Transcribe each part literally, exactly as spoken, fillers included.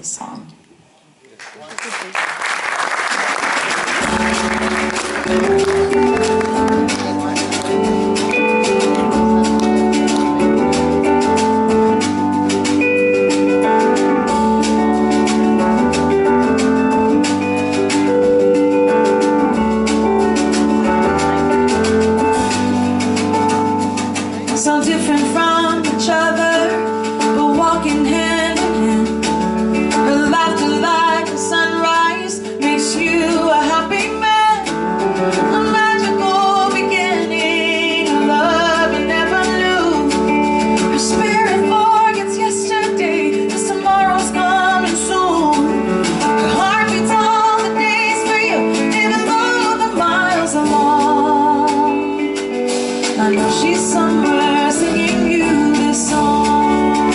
this song. So different from each other, but walking hand in hand. Her laughter like the sunrise makes you a happy man. A magical beginning, a love you never knew. Her spirit forgets yesterday, 'cause tomorrow's coming soon. Her heart beats all the days for you, even though the miles are long. I know she's somewhere singing you this song.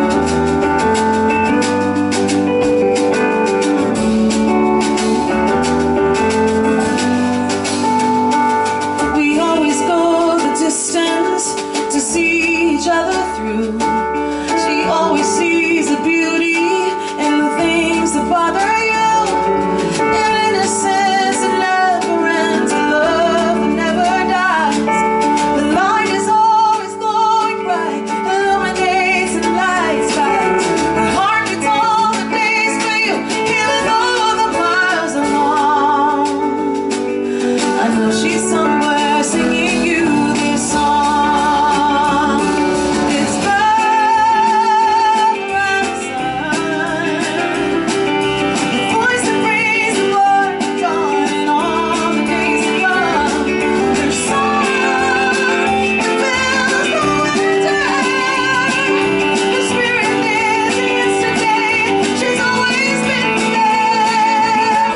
We always go the distance to see each other through. She always sees the beauty in the things that bother you. An innocence that never ends, a love that never dies. The light is always glowing bright, illuminates and lights guides. Her heart beats all the days for you, even though the miles are long. I know she's somewhere singing you this song. It's love and sun, the voice that brings the word of dawn in all the days to come. There's summer that fills the winter. Her spirit lives in yesterday. She's always been there.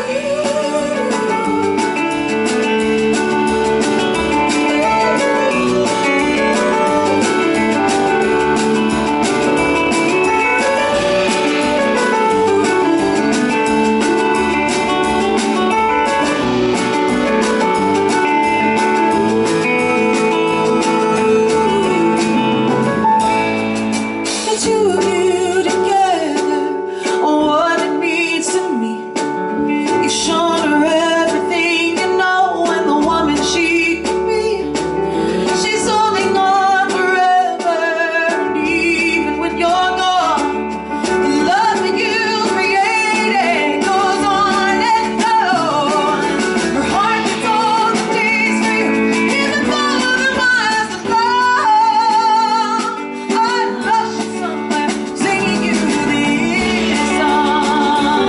The two of you together, oh, what it means to me. You've shown her everything you know and the woman she could be. She's holding on forever, and even when you're gone, the love that you created goes on and on. Her heart beats all the days for you, even though the miles are long. I know she's somewhere singing you this song.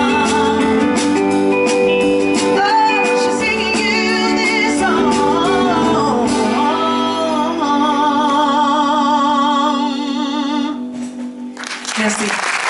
Oh, she's singing you this song. Merci.